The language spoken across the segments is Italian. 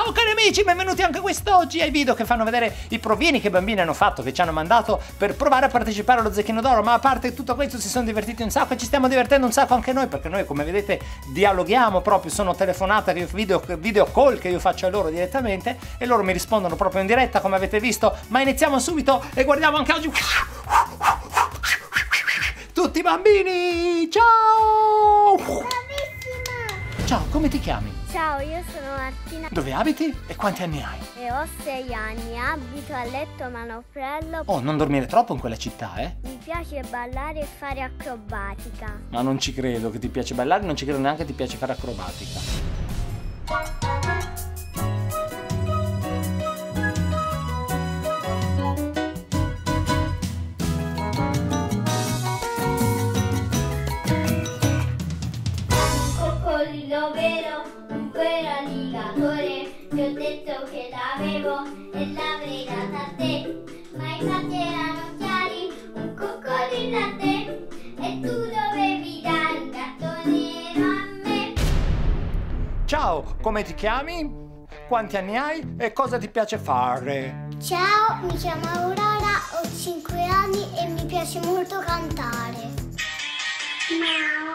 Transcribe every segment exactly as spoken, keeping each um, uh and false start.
Ciao cari amici, benvenuti anche quest'oggi ai video che fanno vedere i provini che i bambini hanno fatto, che ci hanno mandato per provare a partecipare allo Zecchino d'Oro. Ma a parte tutto questo si sono divertiti un sacco e ci stiamo divertendo un sacco anche noi, perché noi, come vedete, dialoghiamo proprio, sono telefonate, video, video call che io faccio a loro direttamente e loro mi rispondono proprio in diretta, come avete visto. Ma iniziamo subito e guardiamo anche oggi tutti i bambini. Ciao! Bravissima! Ciao, come ti chiami? Ciao, io sono Martina Dove abiti e quanti anni hai? e ho sei anni, abito a Letto Manoprello. Oh, non dormire troppo in quella città, eh? Mi piace ballare e fare acrobatica. Ma non ci credo che ti piace ballare, non ci credo neanche che ti piace fare acrobatica. Un vero, un vero alligatore, ti ho detto che l'avevo e l'avrei data a te, ma i fatti erano chiari, un coccodrillo a te, e tu dovevi dare un gatto nero a me. Ciao, come ti chiami? Quanti anni hai e cosa ti piace fare? Ciao, mi chiamo Aurora, ho cinque anni e mi piace molto cantare. Miau.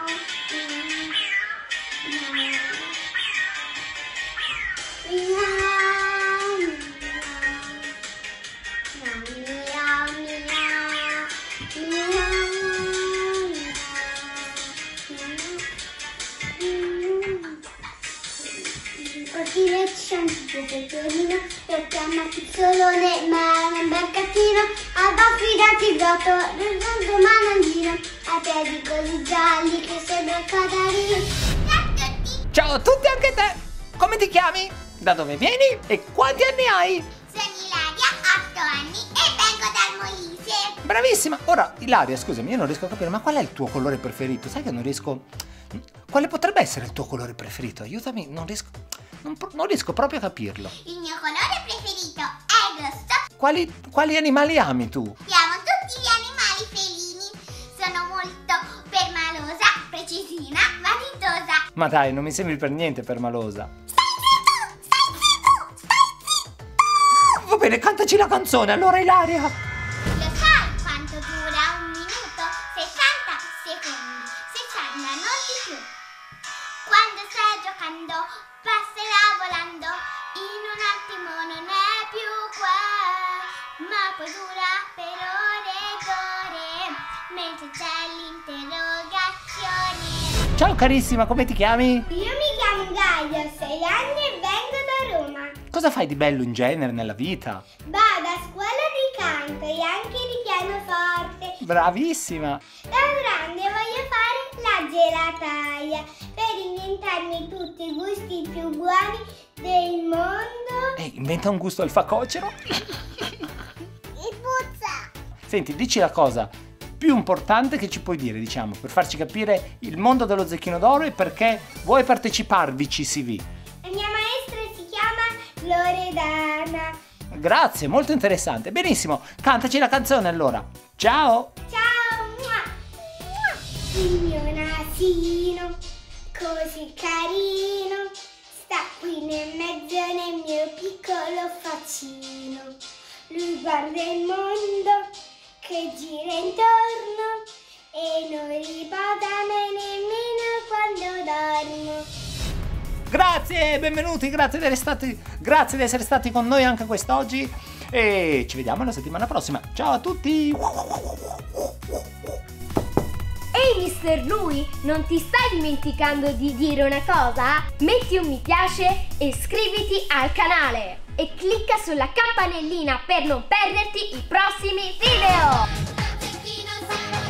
C'è un tipo pecorino, lo chiama Pizzolone, ma è un bel catino. Ha affidato il gatto, nel grande manangino, ha piedi così gialli che sembra catarino. Ciao a tutti! Ciao a tutti, anche te! Come ti chiami? Da dove vieni? E quanti anni hai? Sono Ilaria, otto anni e vengo dal Molise. Bravissima! Ora, Ilaria, scusami, io non riesco a capire, ma qual è il tuo colore preferito? Sai che non riesco... Quale potrebbe essere il tuo colore preferito? Aiutami, non riesco... Non, non riesco proprio a capirlo. Il mio colore preferito è rosso. Quali, quali animali ami tu? Amo tutti gli animali felini. Sono molto permalosa, precisina, vanitosa. Ma dai, non mi sembri per niente permalosa. Stai zitto, stai zitto, stai zitto. Va bene, cantaci la canzone, allora Ilaria. Lo sai quanto dura un minuto? sessanta secondi, sessanta non di più. Quando stai giocando passerà volando, in un attimo non è più qua, ma poi dura per ore ed ore, mentre c'è l'interrogazione. Ciao carissima, come ti chiami? Io mi chiamo Gaia, ho sei anni e vengo da Roma. Cosa fai di bello in genere nella vita? Vado a scuola di canto e anche di pianoforte. Bravissima! Da grande voglio fare la gelataia per inventarmi tutti i gusti più buoni del mondo. Ehi, inventa un gusto alfacocero. E puzza! Senti, dici la cosa più importante che ci puoi dire, diciamo, per farci capire il mondo dello Zecchino d'Oro e perché vuoi parteciparvici C V. La mia maestra si chiama Loredana. Grazie, molto interessante. Benissimo, cantaci la canzone allora. Ciao! Ciao! Mua! Mua! Il mio nasino, così carino, sta qui nel mezzo nel mio piccolo faccino. Lui guarda il mondo che gira intorno e non riposa nemmeno quando dormo. Grazie, benvenuti, grazie di essere stati, grazie di essere stati con noi anche quest'oggi e ci vediamo la settimana prossima. Ciao a tutti! Ehi mister Lui, non ti stai dimenticando di dire una cosa? Metti un mi piace e iscriviti al canale e clicca sulla campanellina per non perderti i prossimi video!